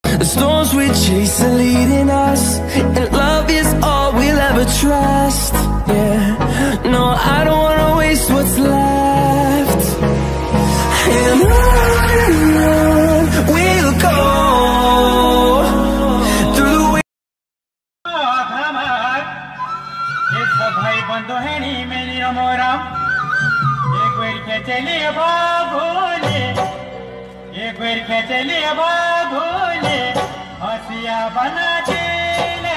The storms we chase are leading us, and love is all we'll ever trust. Yeah, no, I don't wanna waste what's left. And on we'll go through the way. भाई बंधु है नी मेरी रमोरा, एक बार के चलिए बाबूले, एक बार के चलिए बाबूले, हसिया बना के ले।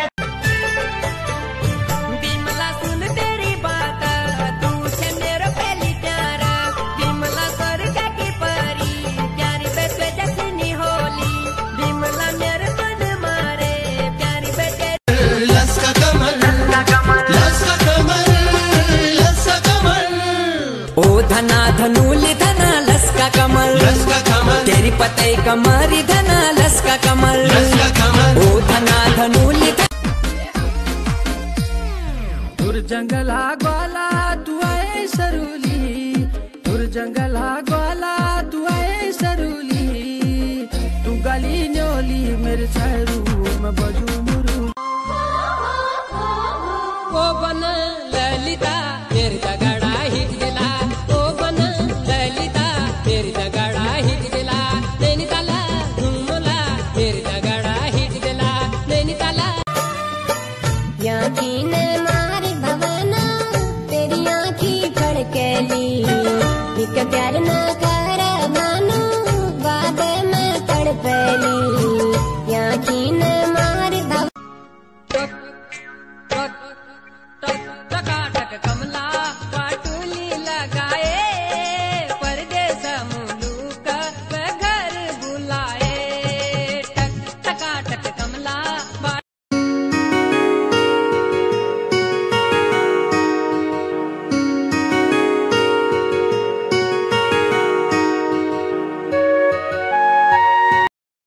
बिमला सुन तेरी बात, तू से मेरा पहली प्यारा, बिमला स्वर्ग की परी, प्यारी बेटे जसनी होली, बिमला मेरे मन मारे, प्यारी बेटे लस्का कमल, लस्का कमल, लस्का कमल। ओ धना धनुली धना लस्का कमल, लस्का कमल, तेरी पते कमरी धना लस्का कमल, लस्का कमल। ओ धना धनुली तुर जंगला ग्वाला तू आए सरूली, तुर जंगला ग्वाला तू आए सरूली, तू गली न्योली मेरे सरू में बजू मुरू। ओ बन ललिता मेरी तगड़ा हिट दिला, ओ बन ललिता मेरी तगड़ा हिट दिला, नैनीताला घूमला मेरी तगड़ा हिट दिला, नैनीताला। याकीन मारी भवना तेरी आँखी फड़केली, एक प्यार ना